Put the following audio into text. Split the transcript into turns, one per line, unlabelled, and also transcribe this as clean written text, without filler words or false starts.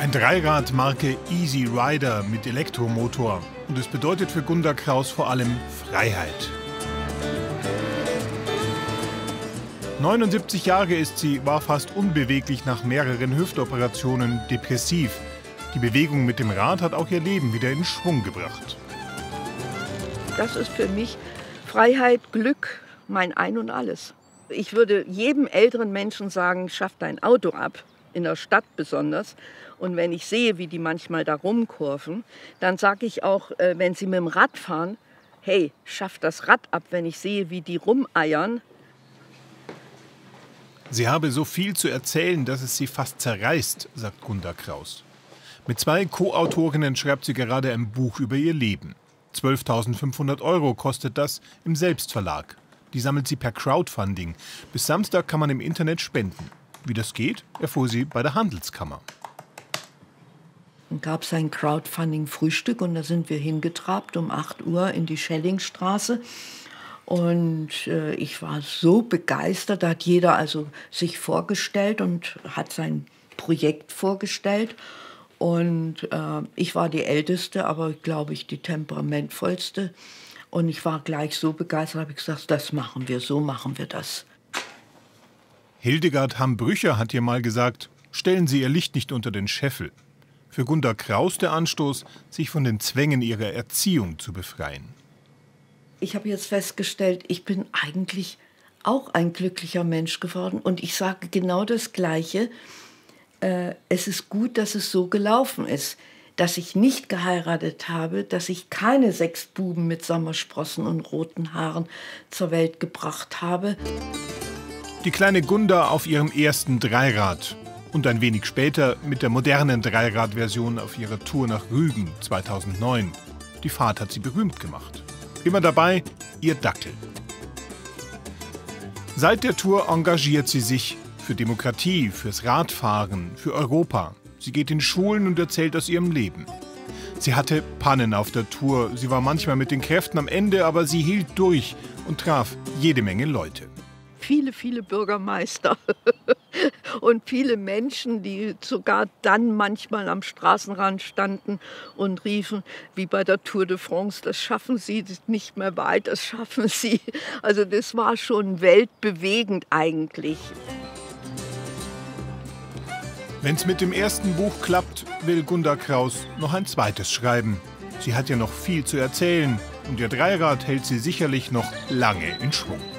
Ein Dreirad Marke Easy Rider mit Elektromotor. Und es bedeutet für Gunda Kraus vor allem Freiheit. 79 Jahre ist sie, war fast unbeweglich nach mehreren Hüftoperationen, depressiv. Die Bewegung mit dem Rad hat auch ihr Leben wieder in Schwung gebracht.
Das ist für mich Freiheit, Glück, mein Ein und Alles. Ich würde jedem älteren Menschen sagen, schaff dein Auto ab, in der Stadt besonders. Und wenn ich sehe, wie die manchmal da rumkurven, dann sage ich auch, wenn sie mit dem Rad fahren, hey, schaff das Rad ab, wenn ich sehe, wie die rumeiern.
Sie habe so viel zu erzählen, dass es sie fast zerreißt, sagt Gunda Kraus. Mit 2 Co-Autorinnen schreibt sie gerade ein Buch über ihr Leben. 12.500 € kostet das im Selbstverlag. Die sammelt sie per Crowdfunding. Bis Samstag kann man im Internet spenden. Wie das geht, erfuhr sie bei der Handelskammer.
Dann gab es ein Crowdfunding-Frühstück und da sind wir hingetrabt um 8 Uhr in die Schellingstraße. Und ich war so begeistert, da hat jeder also sich vorgestellt und hat sein Projekt vorgestellt. Und ich war die Älteste, aber glaube ich die temperamentvollste. Und ich war gleich so begeistert, habe ich gesagt, das machen wir, so machen wir das.
Hildegard Hamm-Brücher hat ihr mal gesagt, stellen Sie Ihr Licht nicht unter den Scheffel. Für Gunda Kraus der Anstoß, sich von den Zwängen ihrer Erziehung zu befreien.
Ich habe jetzt festgestellt, ich bin eigentlich auch ein glücklicher Mensch geworden. Und ich sage genau das Gleiche. Es ist gut, dass es so gelaufen ist. Dass ich nicht geheiratet habe, dass ich keine 6 Buben mit Sommersprossen und roten Haaren zur Welt gebracht habe.
Die kleine Gunda auf ihrem ersten Dreirad. Und ein wenig später mit der modernen Dreiradversion auf ihrer Tour nach Rügen 2009. Die Fahrt hat sie berühmt gemacht. Immer dabei ihr Dackel. Seit der Tour engagiert sie sich für Demokratie, fürs Radfahren, für Europa. Sie geht in Schulen und erzählt aus ihrem Leben. Sie hatte Pannen auf der Tour. Sie war manchmal mit den Kräften am Ende, aber sie hielt durch und traf jede Menge Leute.
Viele, viele Bürgermeister und viele Menschen, die sogar dann manchmal am Straßenrand standen und riefen, wie bei der Tour de France, das schaffen Sie nicht mehr weit, das schaffen Sie. Also das war schon weltbewegend eigentlich.
Wenn es mit dem ersten Buch klappt, will Gunda Kraus noch ein zweites schreiben. Sie hat ja noch viel zu erzählen und ihr Dreirad hält sie sicherlich noch lange in Schwung.